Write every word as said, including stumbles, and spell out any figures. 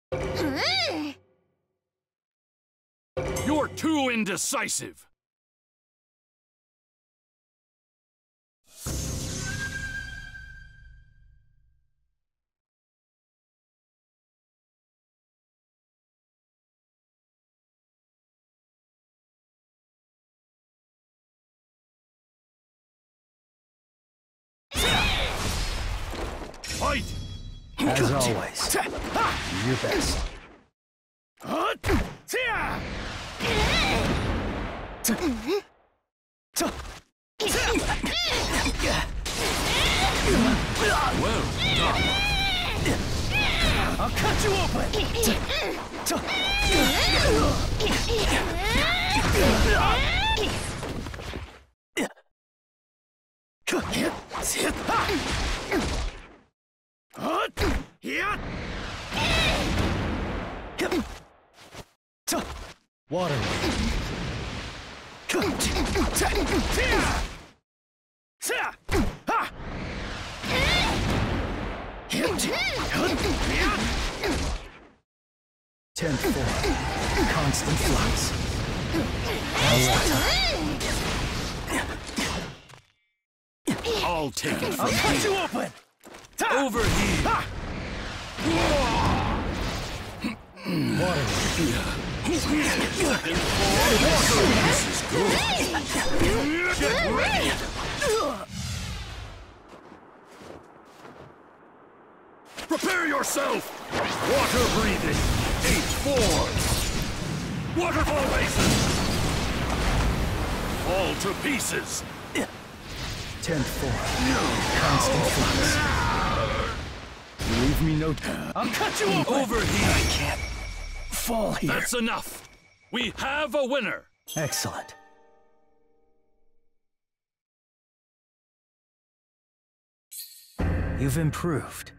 You're too indecisive! Fight! As always, do your best. Well done! I'll cut you open! Water. Tenth form. Constant flux. I'll take it I'll from cut here. you open! Over here! Water. This is good. Get ready! Prepare yourself! Water breathing! Eight four! Waterfall basin! Fall to pieces! Tenth form. Constant flux. Leave me no time. I'll cut you open! Over here! I can't fall here. That's enough! We have a winner! Excellent. You've improved.